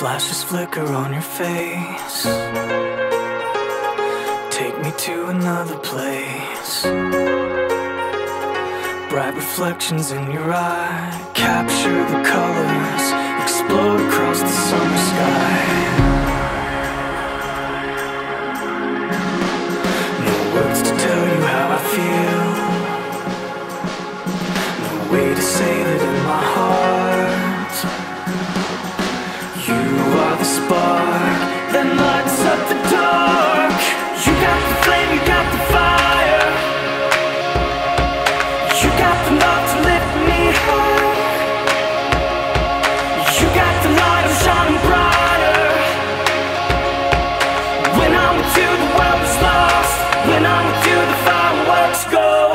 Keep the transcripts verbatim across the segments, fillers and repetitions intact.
Flashes flicker on your face. Take me to another place. Bright reflections in your eye capture the colors, explode across the summer sky. No words to tell you how I feel, no way to say that in my heart. You are the spark that lights up the dark. You got the flame, you got the fire. You got the love to lift me high. You got the light, I'm shining brighter. When I'm with you, the world is lost. When I'm with you, the fireworks go off.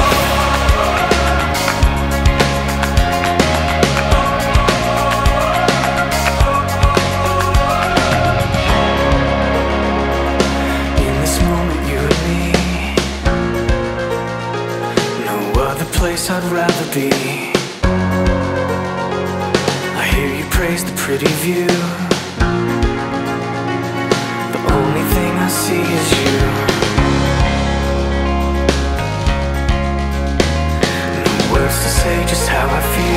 Place I'd rather be. I hear you praise the pretty view. The only thing I see is you. No words to say just how I feel.